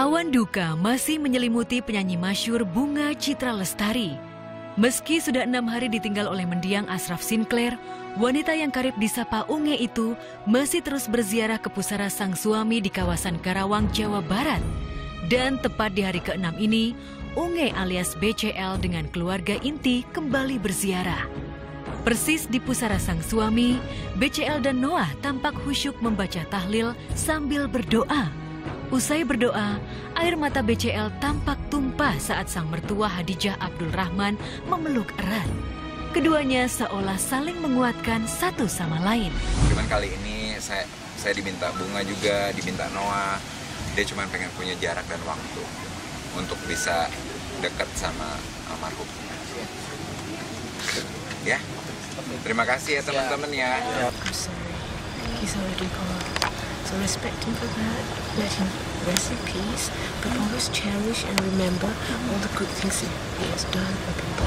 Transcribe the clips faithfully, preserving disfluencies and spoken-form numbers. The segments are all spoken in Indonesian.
Awan duka masih menyelimuti penyanyi masyhur Bunga Citra Lestari. Meski sudah enam hari ditinggal oleh mendiang Ashraf Sinclair, wanita yang karib disapa Unge itu masih terus berziarah ke pusara sang suami di kawasan Karawang, Jawa Barat. Dan tepat di hari keenam ini, Unge alias B C L dengan keluarga inti kembali berziarah. Persis di pusara sang suami, B C L dan Noah tampak khusyuk membaca tahlil sambil berdoa. Usai berdoa, air mata B C L tampak tumpah saat sang mertua Hadijah Abdul Rahman memeluk erat. Keduanya seolah saling menguatkan satu sama lain. Cuman kali ini saya, saya diminta Bunga juga, diminta Noah. Dia cuma pengen punya jarak dan waktu untuk bisa dekat sama almarhum. Ya, terima kasih ya teman-teman ya. He's already gone. So respect him for that, let him rest in peace, but always cherish and remember all the good things he has done for people.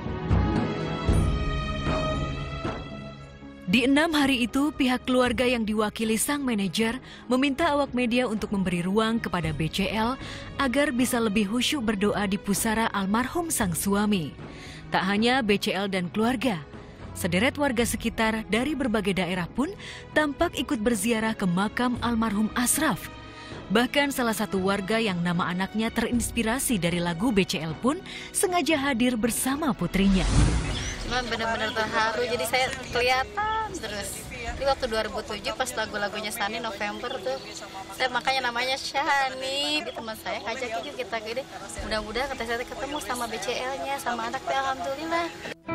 Di enam hari itu, pihak keluarga yang diwakili sang manajer meminta awak media untuk memberi ruang kepada B C L agar bisa lebih khusyuk berdoa di pusara almarhum sang suami. Tak hanya B C L dan keluarga, sederet warga sekitar dari berbagai daerah pun tampak ikut berziarah ke makam almarhum Ashraf. Bahkan salah satu warga yang nama anaknya terinspirasi dari lagu B C L pun sengaja hadir bersama putrinya. Cuma benar-benar terharu, jadi saya kelihatan terus. Di waktu dua ribu tujuh pas lagu-lagunya Shani November tuh, saya makanya namanya Shani. Teman saya ngajak yuk kita gini, mudah-mudahan kata saya ketemu sama B C L-nya, sama anaknya, alhamdulillah.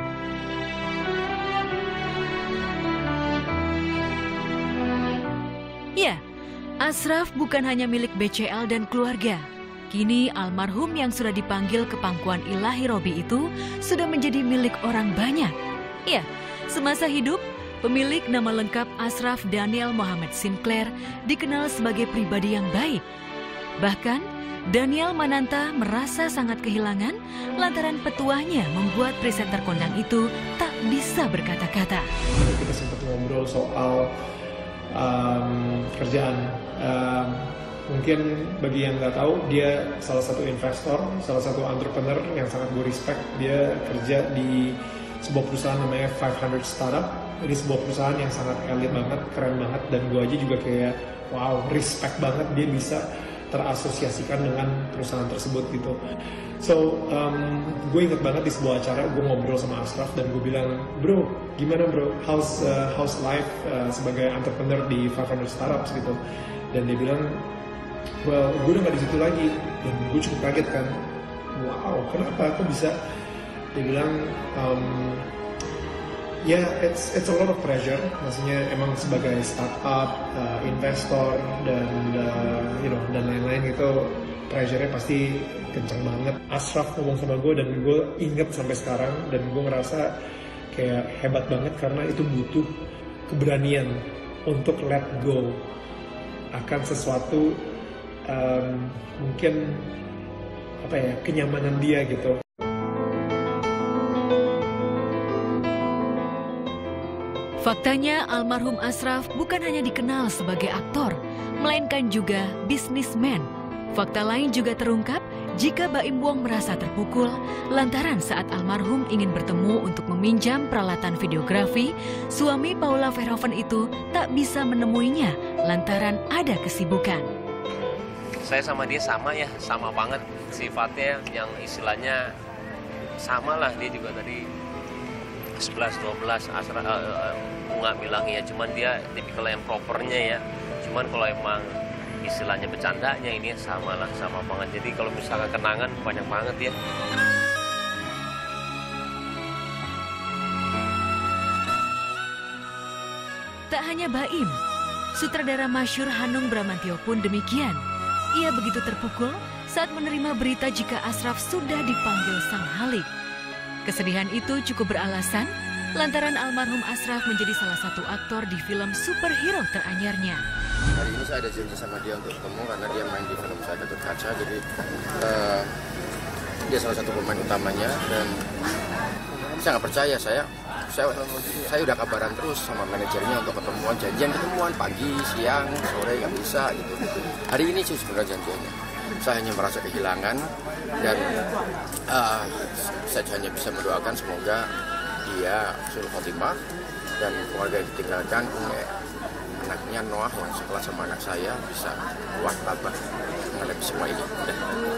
Ya, Ashraf bukan hanya milik B C L dan keluarga. Kini almarhum yang sudah dipanggil ke pangkuan ilahi Robi itu sudah menjadi milik orang banyak. Ya, semasa hidup, pemilik nama lengkap Ashraf Daniel Muhammad Sinclair dikenal sebagai pribadi yang baik. Bahkan, Daniel Mananta merasa sangat kehilangan lantaran petuahnya membuat presenter kondang itu tak bisa berkata-kata. Kita sempat ngobrol soal um, kerjaan. Um, mungkin bagi yang nggak tahu, dia salah satu investor, salah satu entrepreneur yang sangat gue respect. Dia kerja di sebuah perusahaan namanya five hundred Startup. Ini sebuah perusahaan yang sangat elit banget, keren banget. Dan gue aja juga kayak, wow, respect banget dia bisa terasosiasikan dengan perusahaan tersebut gitu. So, um, gue inget banget di sebuah acara gue ngobrol sama Ashraf dan gue bilang, bro, gimana bro, how's, uh, how's life uh, sebagai entrepreneur di five hundred Startups gitu. Dan dia bilang, well, gue udah gak di situ lagi. Dan gue cukup kaget kan, wow, kenapa, kok bisa? Dia bilang, um, ya, yeah, it's it's a lot of pressure. Maksudnya emang sebagai startup, uh, investor dan uh, you know dan lain-lain itu pressure-nya pasti kencang banget. Ashraf ngomong sama gue dan gue inget sampai sekarang dan gue ngerasa kayak hebat banget karena itu butuh keberanian untuk let go akan sesuatu um, mungkin apa ya kenyamanan dia gitu. Faktanya, almarhum Ashraf bukan hanya dikenal sebagai aktor, melainkan juga bisnismen. Fakta lain juga terungkap jika Baim Wong merasa terpukul lantaran saat almarhum ingin bertemu untuk meminjam peralatan videografi, suami Paula Verhoeven itu tak bisa menemuinya lantaran ada kesibukan. Saya sama dia sama ya, sama banget sifatnya yang istilahnya sama lah, dia juga tadi sebelas dua belas Ashraf uh, Bunga bilang ya, cuman dia tipikal yang propernya ya. Cuman kalau emang istilahnya bercandanya ini sama lah, sama banget. Jadi kalau misalkan kenangan banyak banget ya. Tak hanya Baim, sutradara masyhur Hanung Bramantyo pun demikian. Ia begitu terpukul saat menerima berita jika Ashraf sudah dipanggil Sang Halik. Kesedihan itu cukup beralasan lantaran almarhum Ashraf menjadi salah satu aktor di film superhero teranyarnya. Hari ini saya ada janji sama dia untuk ketemu karena dia main di film saya Gatot Kaca, jadi uh, dia salah satu pemain utamanya dan saya nggak percaya, saya saya saya udah kabaran terus sama manajernya untuk ketemuan, janjian ketemuan pagi, siang, sore nggak bisa gitu. Hari ini sih sebenarnya janjiannya. saya hanya merasa kehilangan dan uh, saya hanya bisa mendoakan semoga dia husnul khotimah dan keluarga yang ditinggalkan, anaknya Noah yang sekelas sama anak saya bisa kuat tabah menghadapi semua ini. Udah.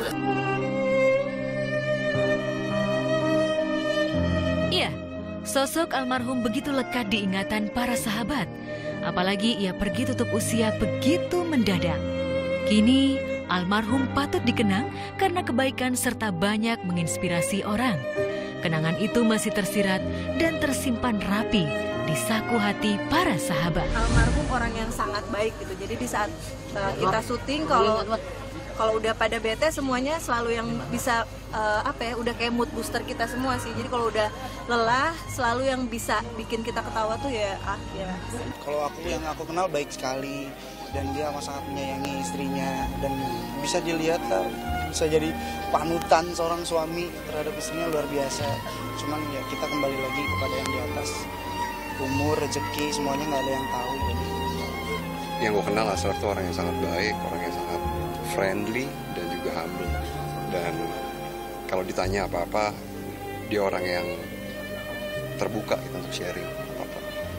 Iya, sosok almarhum begitu lekat di ingatan para sahabat. Apalagi ia pergi tutup usia begitu mendadak. Kini, almarhum patut dikenang karena kebaikan serta banyak menginspirasi orang. Kenangan itu masih tersirat dan tersimpan rapi di saku hati para sahabat. Almarhum orang yang sangat baik gitu. Jadi di saat uh, kita syuting, kalau kalau udah pada bete semuanya selalu yang bisa uh, apa ya, udah kayak mood booster kita semua sih. Jadi kalau udah lelah selalu yang bisa bikin kita ketawa tuh ya ah ya. Kalau aku yang aku kenal baik sekali dan dia amat sangat menyayangi istrinya dan bisa dilihat lah, bisa jadi panutan seorang suami terhadap istrinya luar biasa. Cuman ya kita kembali lagi kepada yang di atas, umur, rezeki semuanya nggak ada yang tahu. Yang gue kenal Asraf tuh orang yang sangat baik, orang yang sangat friendly dan juga humble. Dan kalau ditanya apa-apa, dia orang yang terbuka gitu untuk sharing apa-apa.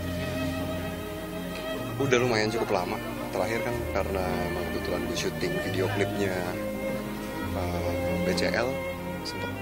Udah lumayan cukup lama. Terakhir kan karena emang kebetulan gue syuting video klipnya uh, B C L, sempat